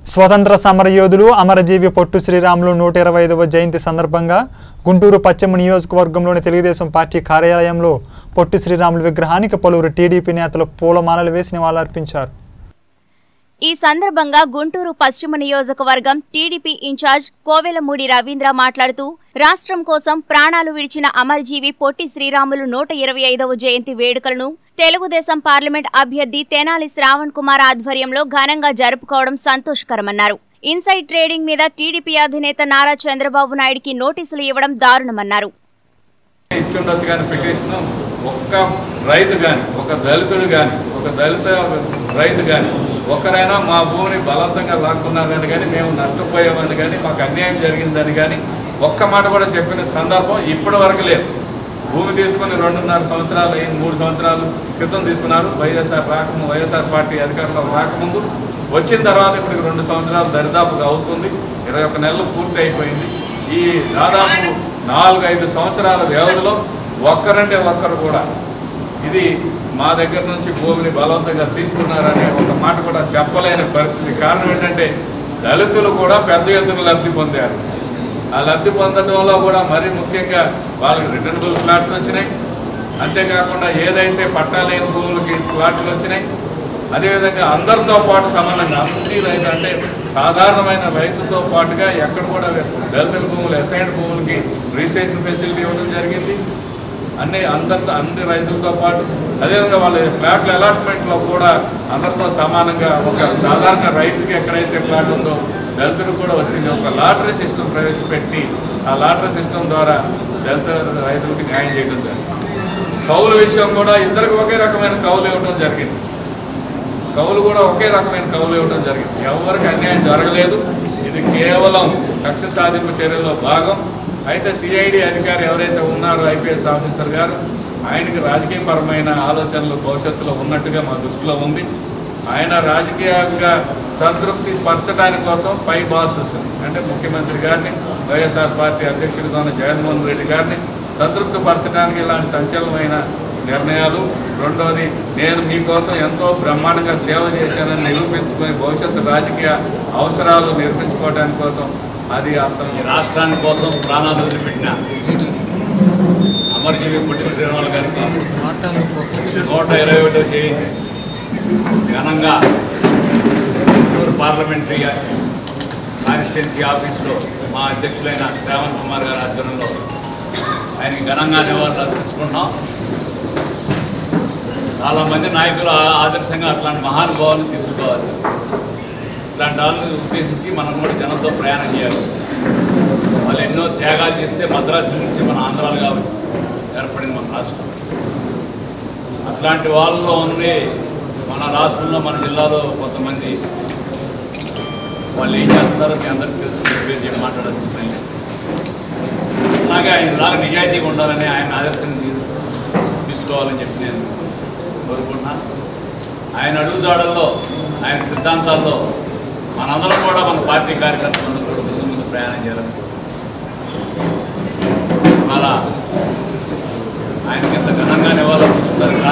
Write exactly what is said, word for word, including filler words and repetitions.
స్వతంత్ర సమరయోధులు అమరజీవి పొట్టు శ్రీరాములు నూట ఇరవై ఐదవ జయంతి సందర్భంగా గుంటూరు పశ్చిమ నియోజకవర్గంలోని తెలుగుదేశం పార్టీ కార్యాలయంలో పొట్టు శ్రీరాములు విగ్రహానికి పలువురు టీడీపీ నేతలు పూలమాలలు వేసి నివాళులర్పించారు. ఈ సందర్భంగా గుంటూరు పశ్చిమ నియోజకవర్గం టీడీపీ ఇన్ఛార్జ్ కోవెలమూడి రవీంద్ర మాట్లాడుతూ రాష్ట్రం కోసం ప్రాణాలు విడిచిన అమరజీవి పొట్టి శ్రీరాములు నూట ఇరవై ఐదవ జయంతి వేడుకలను తెలుగుదేశం పార్లమెంట్ అభ్యర్థి తెనాలి శ్రావణ్ కుమార్ ఆధ్వర్యంలో ఘనంగా జరుపుకోవడం సంతోషకరమన్నారు. ఇన్సైడ్ ట్రేడింగ్ మీద టీడీపీ అధినేత నారా చంద్రబాబు నాయుడికి నోటీసులు ఇవ్వడం దారుణమన్నారు. ఒక్క రైతు కానీ ఒక దళితుడు కానీ ఒక దళిత రైతు కానీ ఒకరైనా మా భూమిని బలవంతంగా లాక్కున్నారని కానీ మేము నష్టపోయామని కానీ మాకు అన్యాయం జరిగిందని కానీ ఒక్క మాట కూడా చెప్పిన సందర్భం ఇప్పటి వరకు లేదు. భూమి తీసుకుని రెండున్నర సంవత్సరాలు అయింది, మూడు సంవత్సరాలు క్రితం తీసుకున్నారు. వైఎస్ఆర్ రాకముందు వైఎస్ఆర్ పార్టీ అధికారంలో రాకముందు వచ్చిన తర్వాత ఇప్పటికి రెండు సంవత్సరాలు దరిదాపుగా అవుతుంది. ఇరవై ఒక్క నెలలు పూర్తి అయిపోయింది. ఈ దాదాపు నాలుగు ఐదు సంవత్సరాల వ్యవధిలో ఒక్కరంటే ఒక్కరు కూడా ఇది మా దగ్గర నుంచి భూమిని బలవంతంగా తీసుకున్నారనే ఒక మాట కూడా చెప్పలేని పరిస్థితి. కారణం ఏంటంటే దళితులు కూడా పెద్ద ఎత్తున లబ్ధి పొందారు. ఆ లబ్ధి పొందడంలో కూడా మరీ ముఖ్యంగా వాళ్ళకి రిటర్నబుల్ ఫ్లాట్స్ వచ్చినాయి. అంతేకాకుండా ఏదైతే పట్టాలేని భూములకి ఫ్లాట్లు వచ్చినాయి. అదేవిధంగా అందరితో పాటు సమానంగా అన్ని రైతు అంటే సాధారణమైన రైతుతో పాటుగా ఎక్కడ కూడా దళితుల భూములు అసైన్డ్ భూములకి రిజిస్ట్రేషన్ ఫెసిలిటీ ఇవ్వడం జరిగింది. అన్ని అందరితో అన్ని రైతులతో పాటు అదేవిధంగా వాళ్ళ ఫ్లాట్ల అలాట్మెంట్లో కూడా అందరితో సమానంగా ఒక సాధారణ రైతుకి ఎక్కడైతే ఫ్లాట్ ఉందో దళితుడు కూడా వచ్చింది. ఒక లాటరీ సిస్టమ్ ప్రవేశపెట్టి ఆ లాటరీ సిస్టమ్ ద్వారా దళిత రైతులకి న్యాయం చేయడం జరిగింది. కౌలు విషయం కూడా ఇద్దరికి ఒకే రకమైన కౌలు ఇవ్వడం జరిగింది. కౌలు కూడా ఒకే రకమైన కౌలు ఇవ్వడం జరిగింది. ఎవరికి అన్యాయం జరగలేదు. ఇది కేవలం కక్ష సాధింపు చర్యల్లో భాగం. అయితే సిఐడి అధికారి ఎవరైతే ఉన్నారో ఐపీఎస్ ఆఫీసర్ గారు ఆయనకి రాజకీయపరమైన ఆలోచనలు భవిష్యత్తులో ఉన్నట్టుగా మా దృష్టిలో ఉంది. ఆయన రాజకీయంగా సంతృప్తి పరచడానికి కోసం పై బాసెస్ అంటే ముఖ్యమంత్రి గారిని వైఎస్ఆర్ పార్టీ అధ్యక్షుడిగా ఉన్న జగన్మోహన్ రెడ్డి గారిని సంతృప్తి పరచడానికి ఇలాంటి సంచలనమైన నిర్ణయాలు. రెండోది నేను మీకోసం ఎంతో బ్రహ్మాండంగా సేవ చేశానని నిరూపించుకొని భవిష్యత్తు రాజకీయ అవసరాలు నిర్మించుకోవడానికి కోసం అది అతను రాష్ట్రాన్ని కోసం ప్రాణాలు వదిలిపెట్టిన అమరజీవి పొట్టి శ్రీరాములు గారికి నూట ఇరవై ఒకటో జయంతి ఘనంగా గుంటూరు పార్లమెంటరీ కాన్స్టిట్యున్సీ ఆఫీసులో మా అధ్యక్షులైన శ్రావణ్ కుమార్ గారి ఆధ్వర్యంలో ఆయనకి ఘనంగా నివాళులు అర్పించుకుంటున్నాం. చాలామంది నాయకులు ఆదర్శంగా అట్లాంటి మహానుభావాలను తీర్చుకోవాలి. ఇట్లాంటి వాళ్ళని ఉద్దేశించి మనం కూడా జనంతో ప్రయాణం చేయాలి. వాళ్ళు ఎన్నో త్యాగాలు చేస్తే మద్రాసు నుంచి మన ఆంధ్రాలు కాబట్టి ఏర్పడింది మన రాష్ట్రం. అట్లాంటి వాళ్ళలో ఉంది మన రాష్ట్రంలో మన జిల్లాలో కొంతమంది వాళ్ళు ఏం చేస్తారో మీ అందరికీ తెలుసు. పేరు చెప్పి మాట్లాడాల్సిన పని లేదు. అలాగే ఆయన ఇలాగ నిజాయితీగా ఉండాలని ఆయన ఆదర్శాన్ని తీసుకోవాలని చెప్పి నేను కోరుకుంటున్నాను. ఆయన అడుగుజాడల్లో ఆయన సిద్ధాంతాల్లో మనందరం కూడా మన పార్టీ కార్యకర్తలందరూ కూడా ముందు ముందు ప్రయాణం చేయాలని అలా ఆయనకి ఇంత ఘనంగా నివాళులర్పిస్తున్నారు.